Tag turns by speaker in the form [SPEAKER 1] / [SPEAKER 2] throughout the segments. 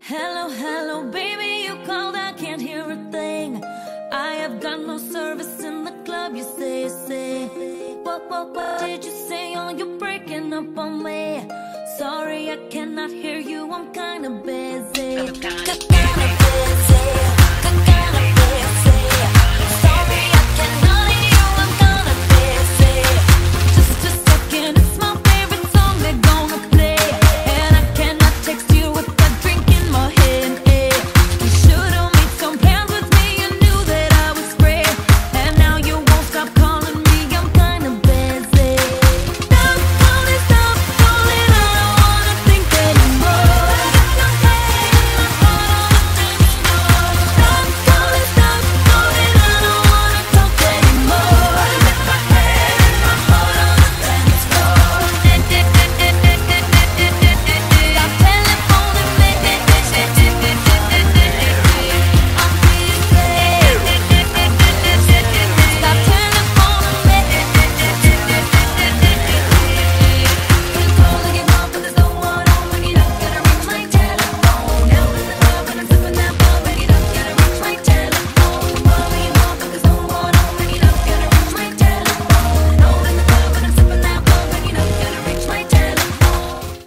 [SPEAKER 1] Hello, hello, baby, you called, I can't hear a thing. I have got no service in the club, you say. What did you say? Oh, you're breaking up on me. Sorry, I cannot hear you, I'm kinda busy. Kinda busy. Sorry, I cannot hear you, I'm kinda busy. Just a second, it's my favorite song they're gonna play. And I cannot text you with a drink in my hand. You should've made some plans with me, you knew that I was free. And now you won't stop calling me, I'm kinda busy. Stop calling, I don't wanna think anymore. Stop calling, I don't wanna talk anymore. My head and my heart on the dance floor. Stop telephoning me. I'm busy. Stop telephoning me. Calling you up, but there's no one home. When you're not gonna reach my telephone. Now in the club and I'm sipping that bub. When you're not gonna reach my telephone. Calling you up, but there's no one home. When you're not gonna reach my telephone. Now in the club and I'm sipping that bub. When you're not gonna reach my telephone.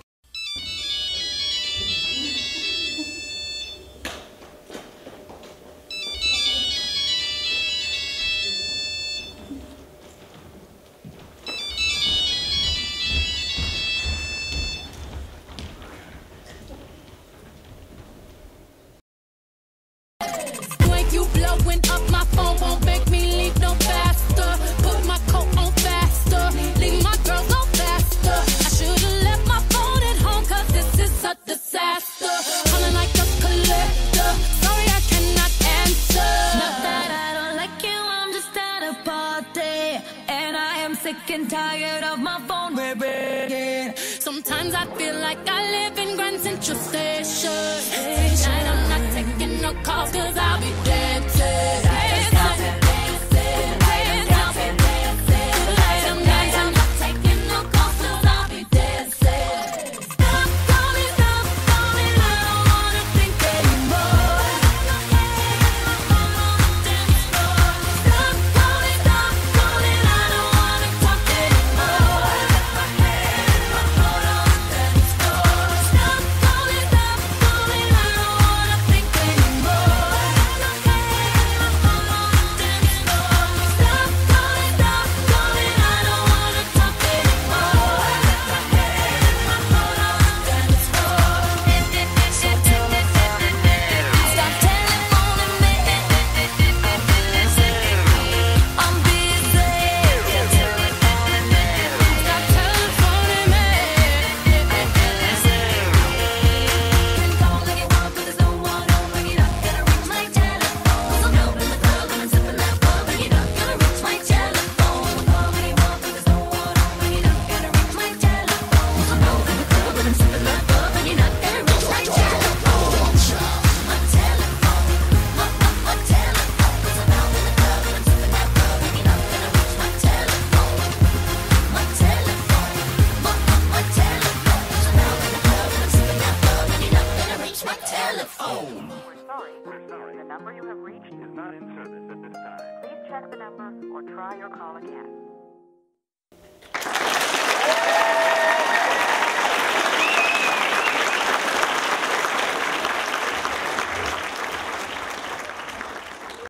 [SPEAKER 2] When you blowing up, my phone won't make me leave no faster. Put my coat on faster, leave my girls on faster. I should've left my phone at home, cause this is a disaster. Calling like a collector, sorry I cannot answer.
[SPEAKER 1] Not that I don't like you, I'm just at a party. And I am sick and tired of my phone ringing.
[SPEAKER 2] Sometimes I feel like I live in Grand Central Station. Tonight I'm not taking no calls, cause I'll be dancing.
[SPEAKER 3] Sorry, the number you have reached is not in service at this time. Please check the number or try your call again.